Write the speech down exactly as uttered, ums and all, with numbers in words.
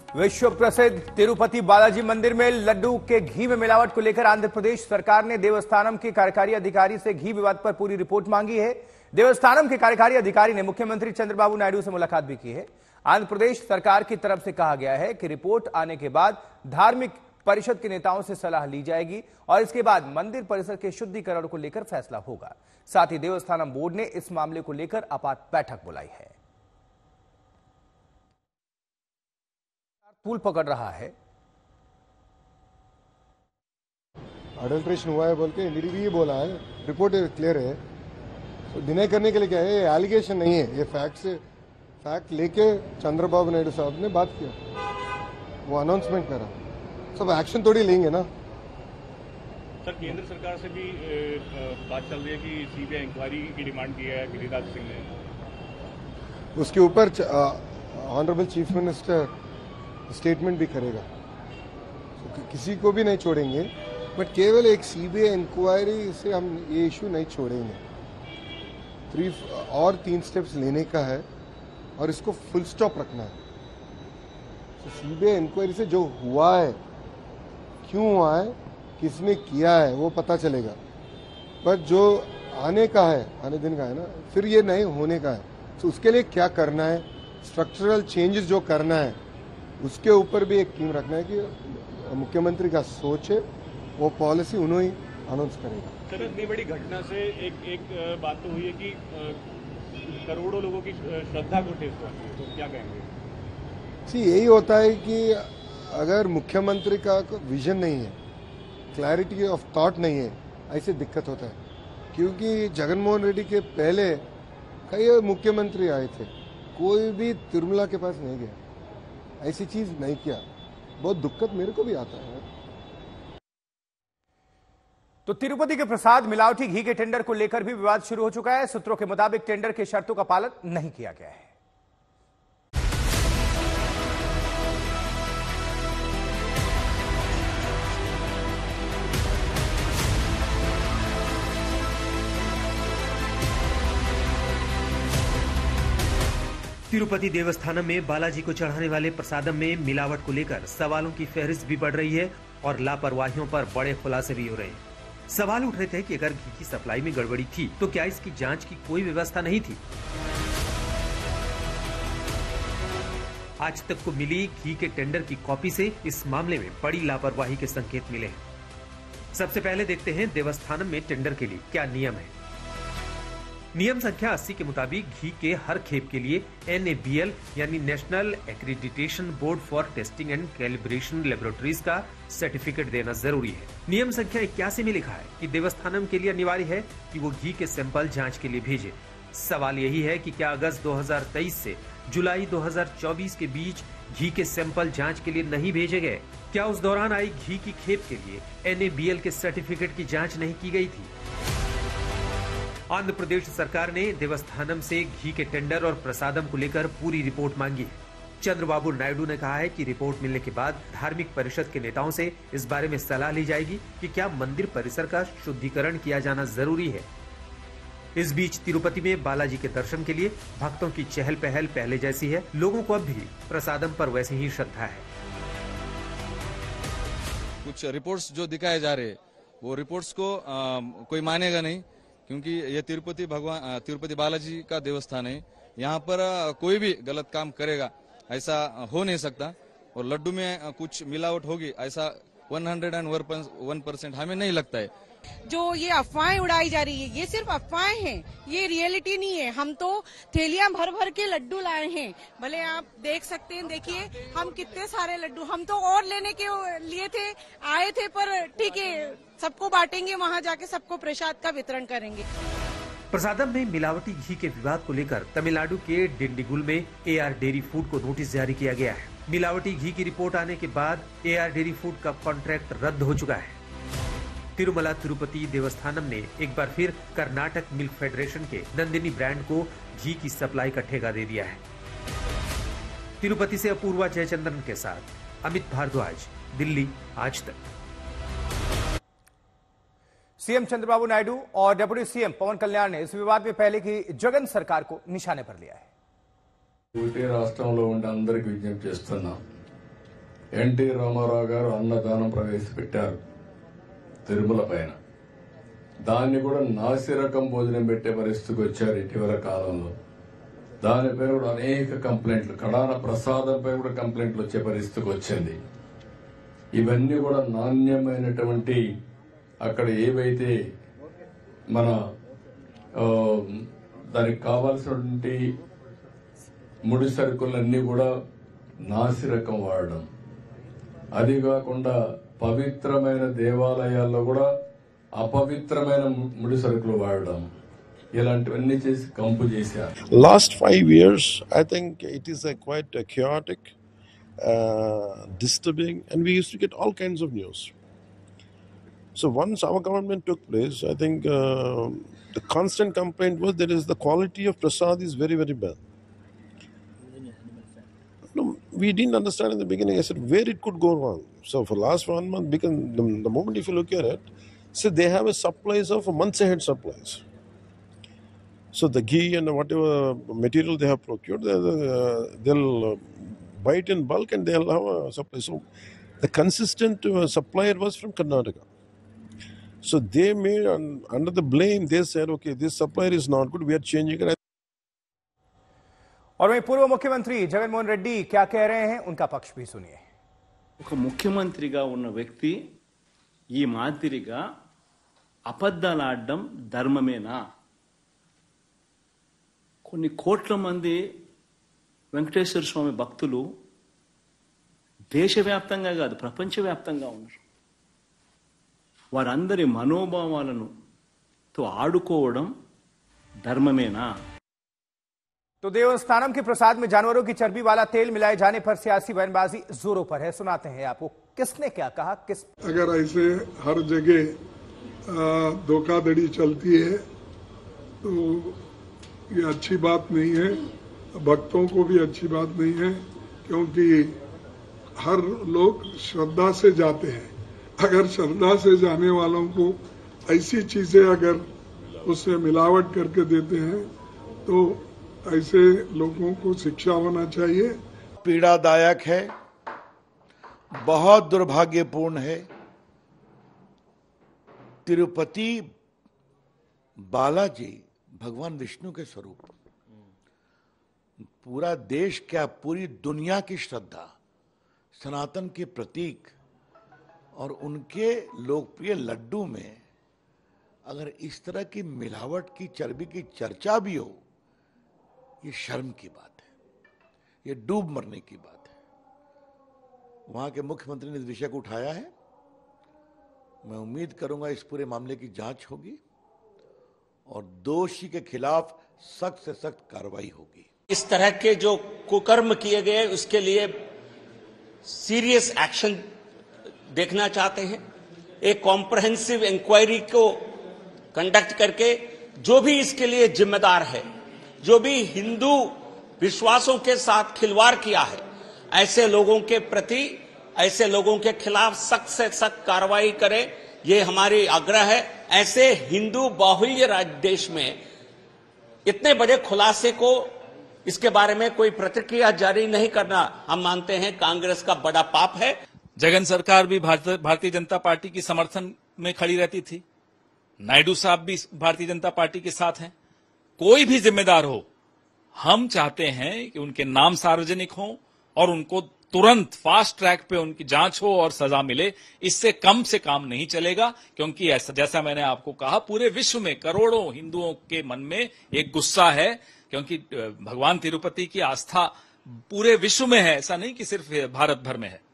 विश्व प्रसिद्ध तिरुपति बालाजी मंदिर में लड्डू के घी में मिलावट को लेकर आंध्र प्रदेश सरकार ने देवस्थानम के कार्यकारी अधिकारी से घी विवाद पर पूरी रिपोर्ट मांगी है। देवस्थानम के कार्यकारी अधिकारी ने मुख्यमंत्री चंद्रबाबू नायडू से मुलाकात भी की है। आंध्र प्रदेश सरकार की तरफ से कहा गया है कि रिपोर्ट आने के बाद धार्मिक परिषद के नेताओं से सलाह ली जाएगी और इसके बाद मंदिर परिसर के शुद्धिकरण को लेकर फैसला होगा। साथ ही देवस्थानम बोर्ड ने इस मामले को लेकर आपात बैठक बुलाई है। पुल पकड़ रहा है। अडल्ट्रेशन हुआ है बोल के एनडीडी भी ये बोला है, रिपोर्ट क्लियर है। तो डिनाई करने के लिए क्या है, ये एलिगेशन नहीं है, ये फैक्ट से फैक्ट लेके चंद्रबाबू नायडू साहब ने बात किया, वो अनाउंसमेंट करा, सब एक्शन थोड़ी लेंगे ना। सर, केंद्र सरकार से भी बात चल रही है कि सीबीआई इंक्वायरी की डिमांड की है गिरिराज सिंह ने। उसके ऊपर ऑनरेबल चीफ मिनिस्टर स्टेटमेंट भी करेगा, तो किसी को भी नहीं छोड़ेंगे, बट केवल एक सीबीआई इंक्वायरी से हम ये इशू नहीं छोड़ेंगे। थ्री और तीन स्टेप्स लेने का है और इसको फुल स्टॉप रखना है। तो सीबीआई इंक्वायरी से जो हुआ है, क्यों हुआ है, किसने किया है, वो पता चलेगा। पर जो आने का है, आने दिन का है ना, फिर ये नहीं होने का है, तो उसके लिए क्या करना है, स्ट्रक्चरल चेंजेस जो करना है, उसके ऊपर भी एक टीम रखना है कि मुख्यमंत्री का सोच है, वो पॉलिसी उन्होंने ही अनाउंस करेगा। सर, इतनी बड़ी घटना से एक एक बात तो हुई है कि करोड़ों लोगों की श्रद्धा को ठेस पहुंची है, तो क्या कहेंगे? सी यही होता है कि अगर मुख्यमंत्री का विजन नहीं है, क्लैरिटी ऑफ थॉट नहीं है, ऐसे दिक्कत होता है। क्योंकि जगनमोहन रेड्डी के पहले कई मुख्यमंत्री आए थे, कोई भी तिरुमला के पास नहीं गया, ऐसी चीज नहीं किया। बहुत दुखद मेरे को भी आता है। तो तिरुपति के प्रसाद मिलावटी घी के टेंडर को लेकर भी विवाद शुरू हो चुका है। सूत्रों के मुताबिक टेंडर की शर्तों का पालन नहीं किया गया है। तिरुपति देवस्थानम में बालाजी को चढ़ाने वाले प्रसादम में मिलावट को लेकर सवालों की फहरिस्त भी बढ़ रही है और लापरवाहियों पर बड़े खुलासे भी हो रहे हैं। सवाल उठ रहे थे कि अगर घी की सप्लाई में गड़बड़ी थी तो क्या इसकी जांच की कोई व्यवस्था नहीं थी। आज तक को मिली घी के टेंडर की कॉपी से इस मामले में बड़ी लापरवाही के संकेत मिले हैं। सबसे पहले देखते हैं देवस्थानम में टेंडर के लिए क्या नियम है। नियम संख्या अस्सी के मुताबिक घी के हर खेप के लिए एन ए बी एल यानी national accreditation board for testing and calibration laboratories का सर्टिफिकेट देना जरूरी है। नियम संख्या इक्यासी में लिखा है कि देवस्थानम के लिए अनिवार्य है कि वो घी के सैंपल जांच के लिए भेजे। सवाल यही है कि क्या अगस्त दो हज़ार तेईस से जुलाई दो हज़ार चौबीस के बीच घी के सैंपल जांच के लिए नहीं भेजे गए? क्या उस दौरान आई घी की खेप के लिए एन ए बी एल के सर्टिफिकेट की जाँच नहीं की गई थी? आंध्र प्रदेश सरकार ने देवस्थानम से घी के टेंडर और प्रसादम को लेकर पूरी रिपोर्ट मांगी है। चंद्रबाबू नायडू ने कहा है कि रिपोर्ट मिलने के बाद धार्मिक परिषद के नेताओं से इस बारे में सलाह ली जाएगी कि क्या मंदिर परिसर का शुद्धिकरण किया जाना जरूरी है। इस बीच तिरुपति में बालाजी के दर्शन के लिए भक्तों की चहल पहल पहले जैसी है। लोगों को अब भी प्रसादम पर वैसे ही श्रद्धा है। कुछ रिपोर्ट्स जो दिखाए जा रहे वो रिपोर्ट्स को आ, कोई मानेगा नहीं, क्योंकि ये तिरुपति भगवान तिरुपति बालाजी का देवस्थान है। यहाँ पर कोई भी गलत काम करेगा ऐसा हो नहीं सकता, और लड्डू में कुछ मिलावट होगी ऐसा एक सौ एक परसेंट हमें नहीं लगता है। जो ये अफवाहें उड़ाई जा रही है, ये सिर्फ अफवाहें हैं, ये रियलिटी नहीं है। हम तो थैलियां भर भर के लड्डू लाए हैं, भले आप देख सकते हैं। देखिए हम कितने सारे लड्डू, हम तो और लेने के लिए थे आए थे, पर ठीक है सबको बांटेंगे, वहां जाके सबको प्रसाद का वितरण करेंगे। प्रसादम में मिलावटी घी के विवाद को लेकर तमिलनाडु के डिंडिगुल में ए आर डेयरी फूड को नोटिस जारी किया गया है। मिलावटी घी की रिपोर्ट आने के बाद ए आर डेयरी फूड का कॉन्ट्रैक्ट रद्द हो चुका है। तिरुमला तिरुपति देवस्थानम ने एक बार फिर कर्नाटक मिल्क फेडरेशन के नंदिनी ब्रांड को घी की सप्लाई का ठेका दे दिया है। तिरुपति से अपूर्वा जयचंद्रन के साथ अमित भारद्वाज, दिल्ली आज तक। सीएम चंद्रबाबू नायडू और डिप्टी सीएम पवन कल्याण ने इस विवाद में पहले की जगन सरकार को निशाने पर लिया है। ఊటే రాష్ట్రంలో ఉండే అందరికి విజ్ఞప్తి చేస్తున్నా, ఎన్టీ రామారావు గారు అన్నదానం ప్రవేశపెట్టారు తిరుమల పైన. దాన్ని కూడా నాసిరకం భోజనం పెట్టే పరిస్థితికి వచ్చారు ఇటీవల కాలంలో. దానిపై కూడా అనేక కంప్లైంట్లు, కడాన ప్రసాదంపై కూడా కంప్లైంట్లు వచ్చే పరిస్థితికి వచ్చింది. ఇవన్నీ కూడా నాణ్యమైనటువంటి అక్కడ ఏవైతే మన దానికి కావాల్సినటువంటి ముడి సరుకులన్నీ కూడా నాసిరకం వాడడం, అది కాకుండా పవిత్రమైన దేవాలయాల్లో కూడా అపవిత్రమైన ముడి సరుకులు వాడడం, ఇలాంటివన్నీ చేసి కంపు చేశారు. Last five years, I think it is a quite a chaotic, uh, disturbing, and we used to get all kinds of news. So once our government took place, I think uh, the constant complaint was there is the quality of prasad is very, very bad. No, we didn't understand in the beginning. I said where it could go wrong. So for last one month, because the, the moment if you look at it, so they have a supplies of months ahead supplies. So the ghee and whatever material they have procured, they'll, uh, they'll uh, buy it in bulk and they'll have a supply. So the consistent uh, supplier was from Karnataka. So they made, um, under the blame, they said, okay, this supplier is not good, we are changing it. और वहीं पूर्व मुख्यमंत्री जगनमोहन रेड्डी क्या कह रहे हैं, उनका पक्ष भी सुनिए. ఒక ముఖ్యమంత్రిగా ఉన్న వ్యక్తి ఈ మాదిరిగా అబద్ధాలు ఆడడం ధర్మమేనా? కొన్ని కోట్ల మంది వెంకటేశ్వర స్వామి భక్తులు దేశవ్యాప్తంగా కాదు ప్రపంచవ్యాప్తంగా ఉన్నారు. వారందరి మనోభావాలను తో ఆడుకోవడం ధర్మమేనా? तो देवस्थानम के प्रसाद में जानवरों की चर्बी वाला तेल मिलाए जाने पर सियासी बयानबाजी जोरों पर है. सुनाते हैं आपको किसने क्या कहा. किस अगर ऐसे हर जगह धोखाधड़ी चलती है तो ये अच्छी बात नहीं है, भक्तों को भी अच्छी बात नहीं है, क्योंकि हर लोग श्रद्धा से जाते हैं. अगर श्रद्धा से जाने वालों को ऐसी चीजें अगर उसमें मिलावट करके देते हैं तो ऐसे लोगों को शिक्षा होना चाहिए. पीड़ादायक है, बहुत दुर्भाग्यपूर्ण है. तिरुपति बालाजी भगवान विष्णु के स्वरूप, पूरा देश क्या पूरी दुनिया की श्रद्धा, सनातन के प्रतीक और उनके लोकप्रिय लड्डू में अगर इस तरह की मिलावट की चर्बी की चर्चा भी हो, ये शर्म की बात है, ये डूब मरने की बात है. वहां के मुख्यमंत्री ने इस विषय को उठाया है. मैं उम्मीद करूंगा इस पूरे मामले की जांच होगी और दोषी के खिलाफ सख्त से सख्त कार्रवाई होगी. इस तरह के जो कुकर्म किए गए उसके लिए सीरियस एक्शन देखना चाहते हैं. एक कॉम्प्रहेंसिव इंक्वायरी को कंडक्ट करके जो भी इसके लिए जिम्मेदार है, जो भी हिंदू विश्वासों के साथ खिलवाड़ किया है, ऐसे लोगों के प्रति, ऐसे लोगों के खिलाफ सख्त से सख्त कार्रवाई करे, ये हमारी आग्रह है. ऐसे हिंदू बाहुल्य राज्य देश में इतने बड़े खुलासे को, इसके बारे में कोई प्रतिक्रिया जारी नहीं करना हम मानते हैं कांग्रेस का बड़ा पाप है. जगन सरकार भी भारतीय जनता पार्टी की समर्थन में खड़ी रहती थी. नायडू साहब भी भारतीय जनता पार्टी के साथ हैं. कोई भी जिम्मेदार हो, हम चाहते हैं कि उनके नाम सार्वजनिक हों और उनको तुरंत फास्ट ट्रैक पे उनकी जांच हो और सजा मिले. इससे कम से काम नहीं चलेगा, क्योंकि ऐसा जैसा मैंने आपको कहा, पूरे विश्व में करोड़ों हिंदुओं के मन में एक गुस्सा है, क्योंकि भगवान तिरुपति की आस्था पूरे विश्व में है, ऐसा नहीं कि सिर्फ भारत भर में है.